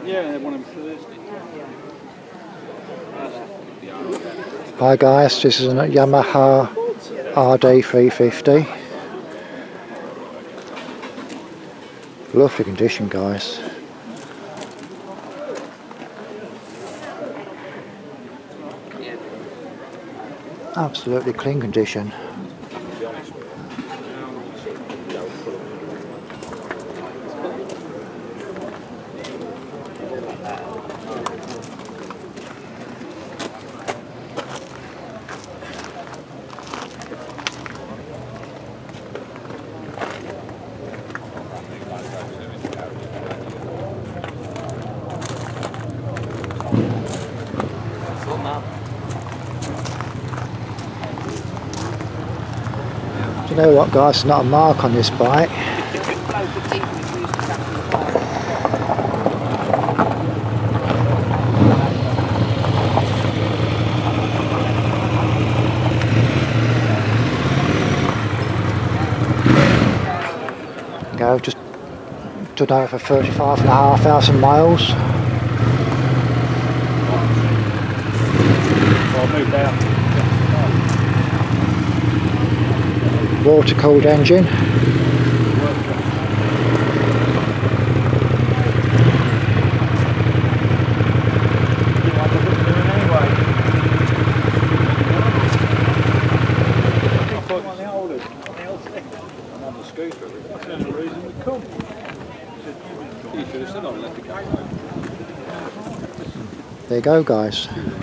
Yeah, they want him Thursday. Hi guys, this is a Yamaha RD 350. Lovely condition, guys. Absolutely clean condition. Do you know what, guys? There's not a mark on this bike. Go, just done over 35,500 miles. I'll move down. Water cooled engine. There you go, guys.